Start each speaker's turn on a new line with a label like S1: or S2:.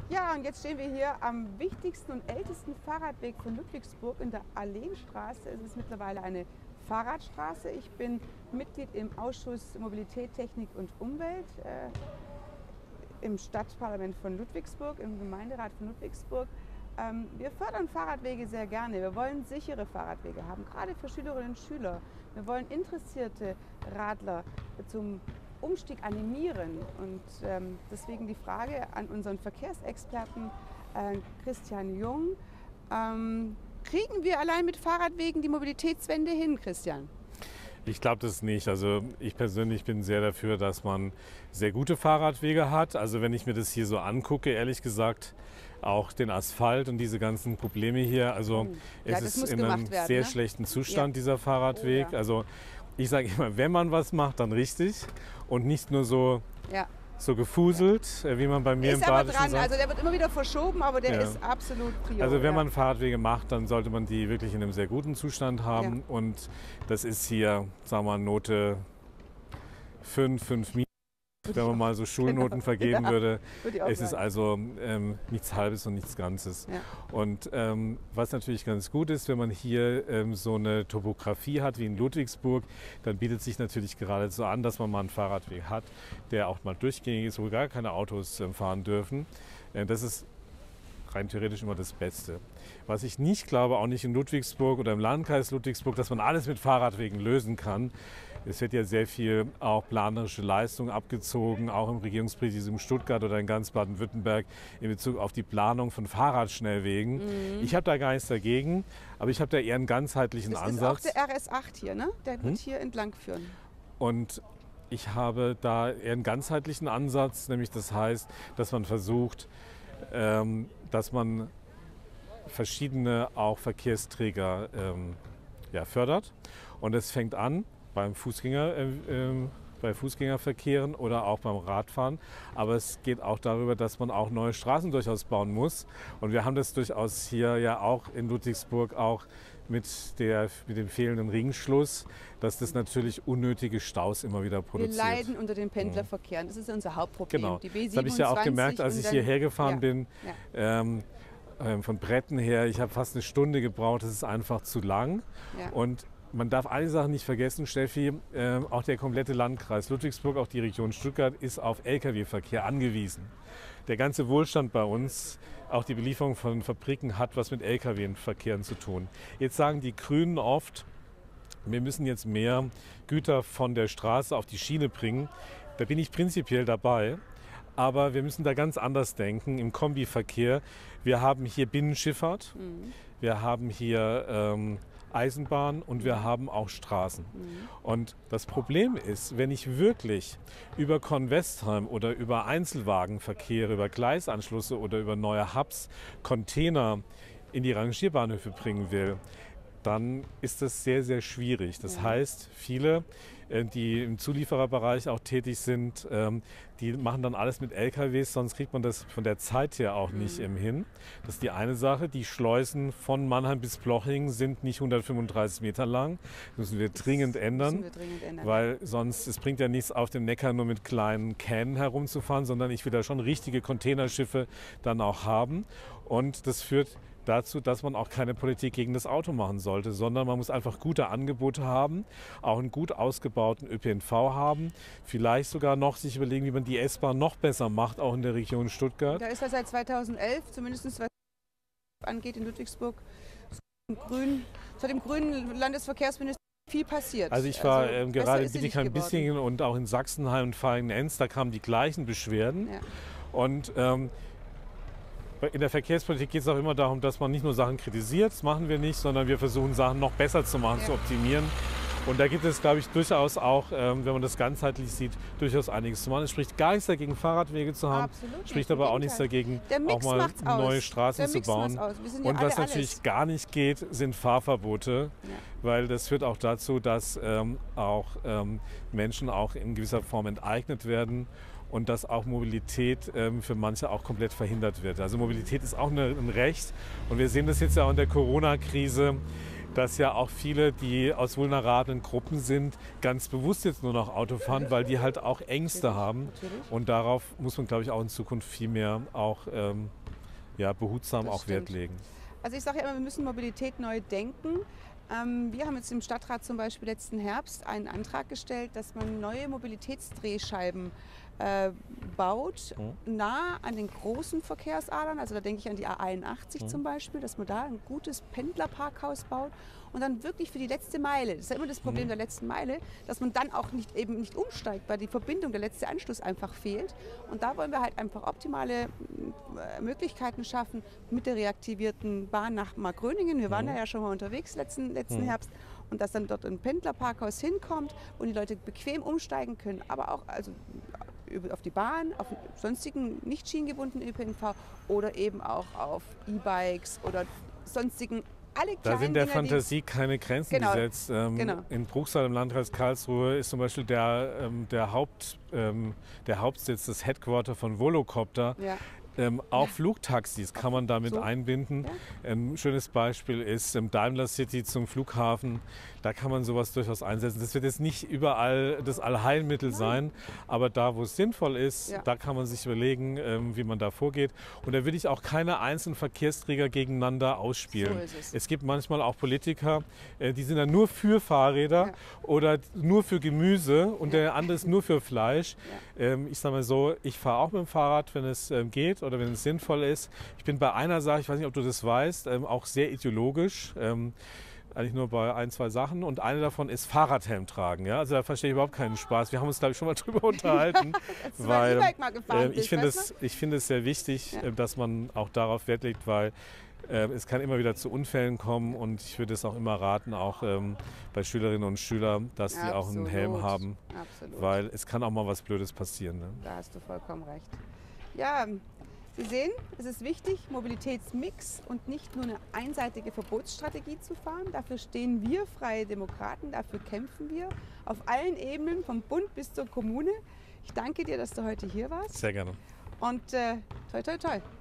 S1: Ja, und jetzt stehen wir hier am wichtigsten und ältesten Fahrradweg von Ludwigsburg in der Alleenstraße. Es ist mittlerweile eine Fahrradstraße. Ich bin Mitglied im Ausschuss Mobilität, Technik und Umwelt im Stadtparlament von Ludwigsburg, im Gemeinderat von Ludwigsburg. Wir fördern Fahrradwege sehr gerne. Wir wollen sichere Fahrradwege haben, gerade für Schülerinnen und Schüler. Wir wollen interessierte Radler zum Umstieg animieren. Und deswegen die Frage an unseren Verkehrsexperten Christian Jung. Kriegen wir allein mit Fahrradwegen die Mobilitätswende hin, Christian?
S2: Ich glaube das nicht. Also ich persönlich bin sehr dafür, dass man sehr gute Fahrradwege hat. Also wenn ich mir das hier so angucke, ehrlich gesagt, auch den Asphalt und diese ganzen Probleme hier. Also es ist in einem sehr schlechten Zustand, dieser Fahrradweg. Oh, ja. Also ich sage immer, wenn man was macht, dann richtig und nicht nur so, so gefuselt, wie man bei mir im Badischen sagt.
S1: Also der wird immer wieder verschoben, aber der ist absolut prior.
S2: Also wenn man Fahrradwege macht, dann sollte man die wirklich in einem sehr guten Zustand haben. Und das ist hier, sagen wir mal, Note 5, 5 minus. Wenn man mal so Schulnoten vergeben würde. Es ist also nichts Halbes und nichts Ganzes. Ja. Und was natürlich ganz gut ist, wenn man hier so eine Topografie hat wie in Ludwigsburg, dann bietet sich natürlich geradezu an, dass man mal einen Fahrradweg hat, der auch mal durchgängig ist, wo gar keine Autos fahren dürfen. Das ist rein theoretisch immer das Beste. Was ich nicht glaube, auch nicht in Ludwigsburg oder im Landkreis Ludwigsburg, dass man alles mit Fahrradwegen lösen kann. Es wird ja sehr viel auch planerische Leistung abgezogen, auch im Regierungspräsidium Stuttgart oder in ganz Baden-Württemberg in Bezug auf die Planung von Fahrradschnellwegen. Ich habe da gar nichts dagegen, aber ich habe da eher einen ganzheitlichen Ansatz.
S1: Das ist auch der RS8 hier, ne? Der wird hier entlang führen.
S2: Und ich habe da eher einen ganzheitlichen Ansatz, nämlich das heißt, dass man versucht, dass man verschiedene auch Verkehrsträger fördert. Und es fängt an beim bei Fußgängerverkehren oder auch beim Radfahren. Aber es geht auch darüber, dass man auch neue Straßen durchaus bauen muss. Und wir haben das durchaus hier ja auch in Ludwigsburg auch mit dem fehlenden Ringschluss, dass das natürlich unnötige Staus immer wieder produziert.
S1: Wir leiden unter den Pendlerverkehren. Das ist unser Hauptproblem.
S2: Genau.
S1: Die B27,
S2: das habe ich ja auch gemerkt, als ich hierher gefahren bin. Von Bretten her, ich habe fast eine Stunde gebraucht. Das ist einfach zu lang. Ja. Und man darf eine Sache nicht vergessen, Steffi, auch der komplette Landkreis Ludwigsburg, auch die Region Stuttgart ist auf Lkw-Verkehr angewiesen. Der ganze Wohlstand bei uns, auch die Belieferung von Fabriken, hat was mit Lkw-Verkehren zu tun. Jetzt sagen die Grünen oft, wir müssen jetzt mehr Güter von der Straße auf die Schiene bringen. Da bin ich prinzipiell dabei. Aber wir müssen da ganz anders denken im Kombiverkehr. Wir haben hier Binnenschifffahrt, wir haben hier Eisenbahn und wir haben auch Straßen. Und das Problem ist, wenn ich wirklich über Convestheim oder über Einzelwagenverkehre, über Gleisanschlüsse oder über neue Hubs Container in die Rangierbahnhöfe bringen will, dann ist das sehr, sehr schwierig. Das heißt, viele, die im Zuliefererbereich auch tätig sind, die machen dann alles mit LKWs, sonst kriegt man das von der Zeit her auch nicht hin. Das ist die eine Sache. Die Schleusen von Mannheim bis Ploching sind nicht 135 Meter lang. Das müssen wir dringend ändern, weil sonst, es bringt ja nichts, auf dem Neckar nur mit kleinen Kähnen herumzufahren, sondern ich will da schon richtige Containerschiffe dann auch haben. Und das führt dazu, dass man auch keine Politik gegen das Auto machen sollte, sondern man muss einfach gute Angebote haben, auch einen gut ausgebauten ÖPNV haben, vielleicht sogar noch sich überlegen, wie man die S-Bahn noch besser macht, auch in der Region Stuttgart.
S1: Da ist ja seit 2011, zumindest was angeht in Ludwigsburg, seit dem grünen Landesverkehrsminister viel passiert.
S2: Also ich war gerade in Bietigheim-Bissingen und auch in Sachsenheim und Vaihingen-Enz, da kamen die gleichen Beschwerden. Ja. Und in der Verkehrspolitik geht es auch immer darum, dass man nicht nur Sachen kritisiert, das machen wir nicht, sondern wir versuchen Sachen noch besser zu machen, zu optimieren. Und da gibt es, glaube ich, durchaus auch, wenn man das ganzheitlich sieht, durchaus einiges zu machen. Es spricht gar nichts dagegen, Fahrradwege zu haben, spricht aber auch nichts dagegen, auch mal neue Straßen zu bauen. Und was natürlich gar nicht geht, sind Fahrverbote, weil das führt auch dazu, dass auch Menschen auch in gewisser Form enteignet werden. Und dass auch Mobilität für manche auch komplett verhindert wird. Also Mobilität ist auch ein Recht. Und wir sehen das jetzt ja auch in der Corona-Krise, dass ja auch viele, die aus vulnerablen Gruppen sind, ganz bewusst jetzt nur noch Auto fahren, weil die halt auch Ängste haben. Und darauf muss man, glaube ich, auch in Zukunft viel mehr auch behutsam auch Wert legen.
S1: Also ich sage ja immer, wir müssen Mobilität neu denken. Wir haben jetzt im Stadtrat zum Beispiel letzten Herbst einen Antrag gestellt, dass man neue Mobilitätsdrehscheiben baut, nah an den großen Verkehrsadern. Also da denke ich an die A81 zum Beispiel, dass man da ein gutes Pendlerparkhaus baut und dann wirklich für die letzte Meile, das ist ja immer das Problem der letzten Meile, dass man dann auch nicht umsteigt, weil die Verbindung, der letzte Anschluss einfach fehlt. Und da wollen wir halt einfach optimale Möglichkeiten schaffen mit der reaktivierten Bahn nach Markgröningen. Wir waren da ja schon mal unterwegs letzten Herbst. Und dass dann dort ein Pendlerparkhaus hinkommt und die Leute bequem umsteigen können, aber auch also auf die Bahn, auf sonstigen nicht schienengebundenen ÖPNV oder eben auch auf E-Bikes oder sonstigen alle kleinen
S2: Da sind der
S1: Dinger,
S2: Fantasie keine Grenzen gesetzt. In Bruchsal im Landkreis Karlsruhe ist zum Beispiel der Hauptsitz, das Headquarter von Volocopter. Ja. Auch Flugtaxis kann man damit einbinden. Ja. Ein schönes Beispiel ist im Daimler City zum Flughafen. Da kann man sowas durchaus einsetzen. Das wird jetzt nicht überall das Allheilmittel sein, aber da, wo es sinnvoll ist, da kann man sich überlegen, wie man da vorgeht. Und da will ich auch keine einzelnen Verkehrsträger gegeneinander ausspielen. So es gibt manchmal auch Politiker, die sind dann nur für Fahrräder oder nur für Gemüse und der andere ist nur für Fleisch. Ich sage mal so, ich fahre auch mit dem Fahrrad, wenn es geht oder wenn es sinnvoll ist. Ich bin bei einer Sache, ich weiß nicht, ob du das weißt, auch sehr ideologisch. Eigentlich nur bei ein, zwei Sachen und eine davon ist Fahrradhelm tragen. Ja? Also da verstehe ich überhaupt keinen Spaß. Wir haben uns, glaube ich, schon mal drüber unterhalten. Weil ich finde es sehr wichtig, dass man auch darauf Wert legt, weil es kann immer wieder zu Unfällen kommen und ich würde es auch immer raten, auch bei Schülerinnen und Schülern, dass die auch einen Helm haben, weil es kann auch mal was Blödes passieren. Ne?
S1: Da hast du vollkommen recht. Ja, Sie sehen, es ist wichtig, Mobilitätsmix und nicht nur eine einseitige Verbotsstrategie zu fahren. Dafür stehen wir Freie Demokraten, dafür kämpfen wir auf allen Ebenen, vom Bund bis zur Kommune. Ich danke dir, dass du heute hier warst.
S2: Sehr gerne.
S1: Und toi, toi, toi.